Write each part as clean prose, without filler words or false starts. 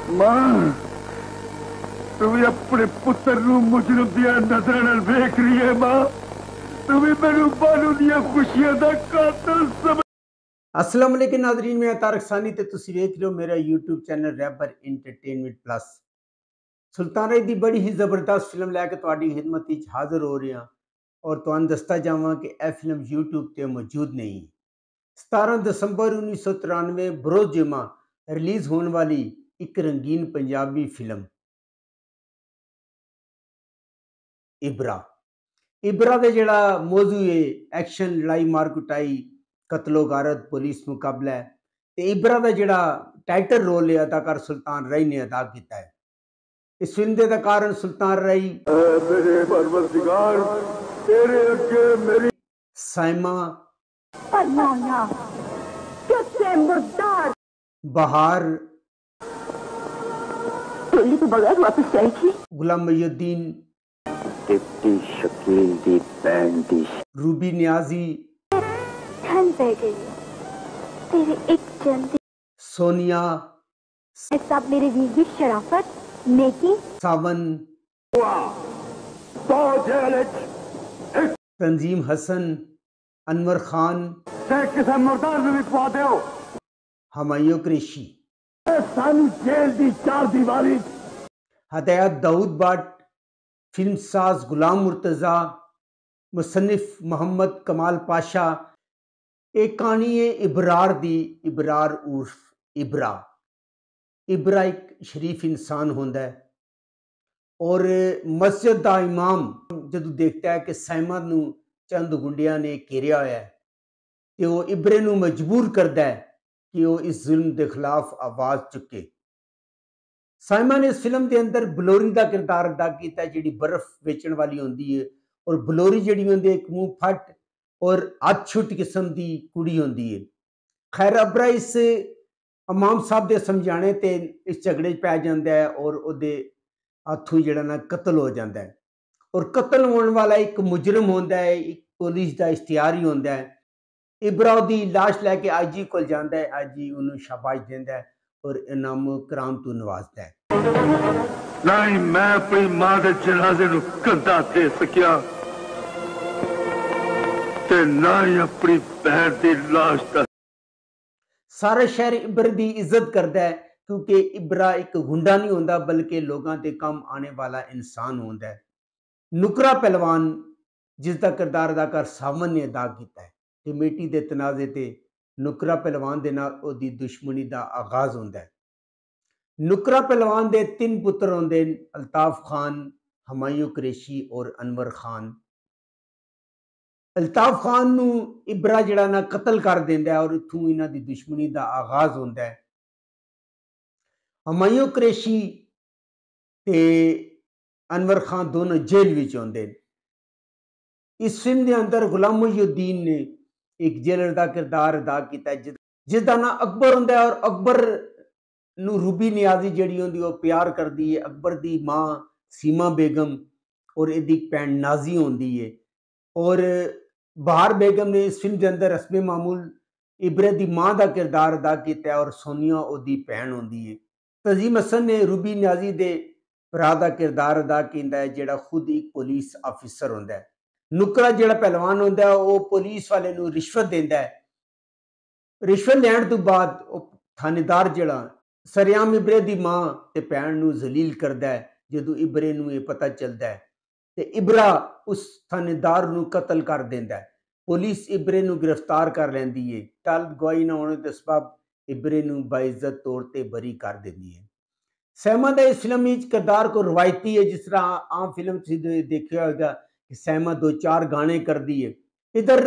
मां तू भी अपने पुत्र नूं मुजरिम दी नजर नाल वेख रही है। मां तू भी मैनू बानू दी खुशियां दा कातिल समझ। अस्सलाम वालेकुम नाज़रीन, मैं तारक सानी ते तुसीं वेख रहे हो मेरा यूट्यूब चैनल रैबर इंटरटेनमेंट प्लस। सुल्तान राय दी बड़ी ही ज़बरदस्त फिल्म लैके तुहाडी खिदमत विच हाज़र हो रहे हैं और तुहानूं दसदा जावां कि यह फिल्म यूट्यूब ते मौजूद नहीं। 17 दसंबर 1993 बरोज़ जुमा रिलीज़ होने वाली एक रंगीन पंजाबी फिल्म इबरा। इबरा का जिहड़ा मौजू है एक्शन, लड़ाई मार कुटाई, कतलो गारत, पुलिस मुकाबला है। ते इबरा का जिहड़ा टाइटल रोल है अदाकार सुल्तान राय ने अदा किया है। इस फिल्म के अदाकार सुल्तान राय, मेरे परवरदिगार तेरे अगे मेरी साइमा, बहार, तो बगैर वापस जाएगी। गुलाम मोहुद्दीन, डिप्टी शकील दी भैन दी रूबी नियाजी, ठंड पै गई तेरे एक जल्दी सोनिया, सब मेरे वीर की शराफत, नेकी, सावन, तंजीम हसन, अनवर खान, किसी मुर्दार में भी पा दो। हमायूं कुरैशी, सानू जेल दी चार दीवारी, हदायत दाऊद भट्ट, फिल्म साज गुलाम मुर्तज़ा, मुसन्निफ मोहम्मद कमाल पाशा। एक कहानी है इबरार दी। इबरार उर्फ इबरा। इबरा एक शरीफ इंसान होंदा है और मस्जिद का इमाम जदों देखता है कि साइमा नूं चंद गुंडियां ने घेरिया होया है तो वो इबरे नूं मजबूर करता है कि वो इस जुल्म के खिलाफ आवाज़ चुके। साइमा ने इस फिल्म के अंदर बलोरी का किरदार अदा किया जी बर्फ बेचण वाली होंदी है और बलोरी जी होंदी एक मुंह फट और हाथ छुट किस्म की कुड़ी होंदी है। खैर अबरा इस इमाम साहब के समझाने ते इस झगड़े पै जाता है और उहदे हाथों जिहड़ा ना कतल हो जाता है और कतल होने वाला एक मुजरम होंदा है, एक पुलिस का इश्तिहारी होंदा है। इबरा दी लाश लैके आईजी को जाता है, आईजी उन्होंने शाबाश देता है और इनाम कराम तो नवाजता है। नहीं मैं अपनी मां के जनाजे नूं कंधा दे सकिया ते ना ही अपनी बहन की लाश का। सारा शहर इबर की इज्जत करता है क्योंकि इबरा एक गुंडा नहीं होंदा बल्कि लोगों के काम आने वाला इंसान होंदा है। नुकरा पहलवान जिसका किरदार अदाकार सावन ने अदा किया है। कमेटी के तनाजे ते नुकरा पहलवान के नाल ओहदी दुश्मनी का आगाज होंदा है। नुकरा पहलवान के 3 पुत्र होंदे ने, अल्ताफ खान, हमायूं कुरैशी और अनवर खान। अल्ताफ खान नूं इबरा जिहड़ा ना कतल कर देंदा है और इत्थों इन्हां दी दुश्मनी का आगाज होंदा है। हमायूं कुरैशी ते अनवर खान दोनों जेल विच होंदे ने। इस फिल्म के अंदर गुलाम मोहुद्दीन ने एक जेलर का किरदार अदा किया जिसका नाम अकबर होंदा है और अकबर नूं रूबी नियाजी जिहड़ी होंदी वो प्यार करती है। अकबर की मां सीमा बेगम और इहदी भैन नाजी होंदी है और बहार बेगम ने इस फिल्म के अंदर रस्मे मामूल इबरे की मां का किरदार अदा किया और सोनिया ओहदी भैन होंदी है। तंजीम हसन ने रूबी नियाजी के भरा का किरदार अदा किया है जिहड़ा खुद एक पुलिस ऑफिसर होंदा है। नुकरा जिहड़ा पहलवान होंदा है वो पुलिस वाले नूं रिश्वत देंदा है। रिश्वत लैण तो बाद थानेदार जिहड़ा सरेआम इबरे की मां ते भैन नूं जलील करदा है। जदों इबरे नूं ये पता चलता है ते इबरा उस थानेदार नूं कतल कर देंदा है। पुलिस इबरे नूं गिरफ्तार कर लैंदी है। तलब गवाही न होने के सबब इबरे नूं बाइज्जत तौर ते बरी कर देंदी है। सैमा का इस फिल्म में किरदार को रवायती है जिस तरह आम फिल्म देखा होगा कि सैमा 2-4 गाने कर दी है। इधर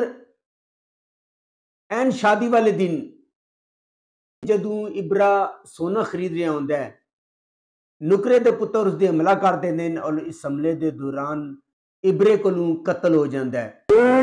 एन शादी वाले दिन जदों इबरा सोना खरीद रहा होंदा है नुकरे के पुत्र उससे हमला कर देंदे ने और इस हमले के दौरान इबरे कोलों कतल हो जाता है।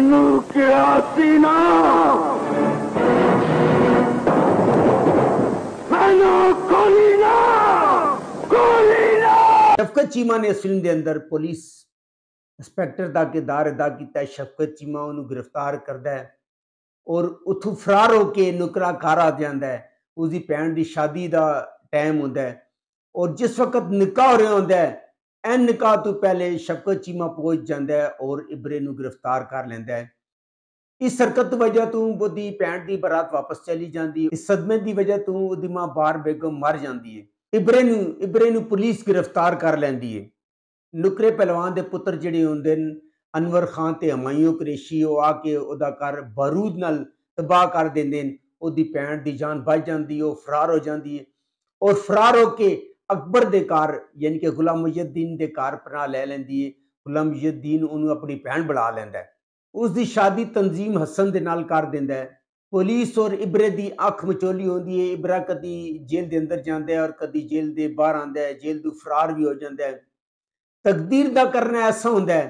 शफकत चीमा ने इस फिल्म के अंदर पुलिस इंस्पैक्टर का किरदार अदा किया है। शफकत चीमा उन्होंने गिरफ्तार करता है और उथों फरार होकर नुकरा घर आ जाता है। उसकी भैन की शादी का टाइम होता है और जिस वक्त निकाह हो रहा होंदा है एन निकाह तो पहले शफकत चीमा पहुंच जाता है और इबरे नूं गिरफ्तार कर लेंदा है। इस हरकत की वजह तो ओदी भैन की बारात वापस चली जाती है। इस सदमे की वजह तो ओदी मां बार बेगम मर जाती है। इबरे नूं पुलिस गिरफ्तार कर लैंदी है। नुकरे पहलवान के पुत्र जिहड़े होंदे न अनवर खान ते हमायूं कुरैशी वो आके ओदा घर बारूद नाल तबाह कर देंदे न। ओदी भैन की जान बच जाती है, वो फरार हो जाती है और फरार होके अकबर के घर यानी कि गुलाम मुइनुद्दीन के घर पनाह ले लैंदी है। गुलाम मुइनुद्दीन उन्होंने अपनी भैन बना लैंदा है। उसकी शादी तंजीम हसन के नाल कर देंदा है। पुलिस और इबरे की अख मचोली होती है। इबरा कदी जेल के अंदर जाता है और कदी जेल के बाहर आता है, जेल तो फरार भी हो जाता है। तकदीर का करना ऐसा होंदा है,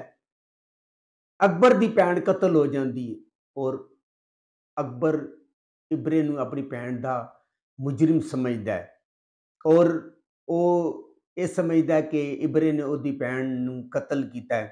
अकबर की भैन कतल हो जाती है और अकबर इबरे नूं अपनी भैन का मुजरिम समझदा है और वो ये समझदा है कि इबरे ने उसकी भैन नूं कतल किया है।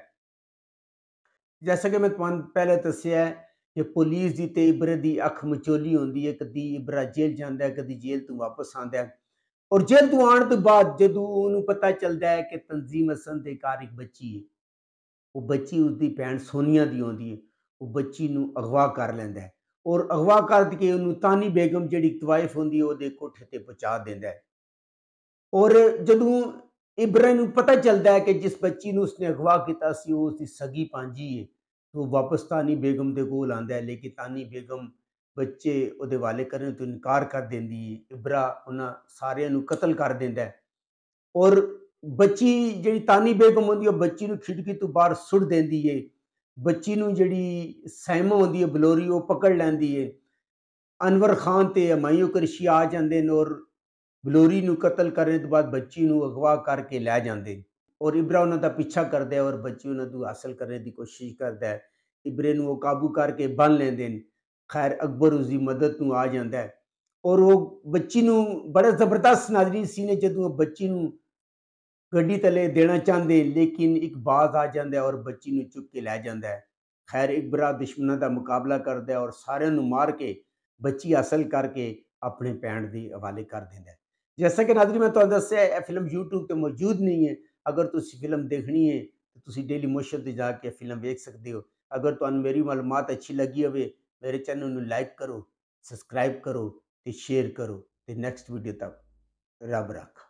जैसा कि मैं तुहानूं पहले दस्सिया है कि पुलिस की ते इबरे की अख मचोली होंदी है। कदी इबरा जेल जाता है, कदी जेल तो वापस आता है और जेल तो आने तो बाद जदों उन्होंने पता चलता है कि तंजीम हसन के घर एक बच्ची है, वो बच्ची उसकी भैन सोनिया की होंदी है। वो बच्ची नूं अगवा कर लैंदा है और अगवा करके उन्होंने तानी बेगम जिहड़ी तवाइफ होंदी है ਉਹਦੇ कोठे ते पहुंचा देंदा है। और जदों इबरा नूं पता चलता है कि जिस बच्ची नूं उसने अगवा किया सी वो उसकी सगी भांजी है, तो वापस तानी बेगम के कोल आंदा है। लेकिन तानी बेगम बच्चे ਉਹਦੇ हवाले करने तो इनकार कर देंदी है। इबरा उन्हां सारिਆਂ ਨੂੰ कतल कर देंदा है और बच्ची जिहड़ी तानी बेगम होंदी है बच्ची नूं खिड़की तो बाहर सुट देंदी है। बच्ची नूं जिहड़ी सैमा होंदी है बलोरी वो पकड़ लैंदी है। अनवर खान ते हमायूं कुरैशी आ जांदे न और बलोरी नूं कतल करने तो बाद बच्ची नूं अगवा करके लै जांदे न और इबरा उन्हां दा पीछा करदा है और बच्ची उन्हां तों हासिल करने की कोशिश करता है। इबरे नूं वो काबू करके बन लैंदे न। खैर अकबर उसकी मदद नूं आ जांदा है और वो बच्ची नूं बड़ा जबरदस्त नाज़रीन सीन है जदों बच्ची नूं गड्डी तले देना चाहते लेकिन एक बाज आ जाता है और बच्ची नूं चुक के लै जाता है। खैर इकबरा दुश्मनों का मुकाबला करता है और सारे नूं मार के बच्ची हासिल करके अपने भैन के हवाले कर देता है। जैसा कि नाज़रीन मैं तुहानूं दस्सिया यह फिल्म यूट्यूब पर मौजूद नहीं है। अगर तुसीं फिल्म देखनी है तो तुसीं डेली मोशन ते जाके फिल्म देख सकते हो। अगर तुहानूं मेरी मालूमात अच्छी लगी होवे मेरे चैनल नूं लाइक करो, सब्सक्राइब करो ते शेयर करो ते नैक्सट वीडियो तक रब रख।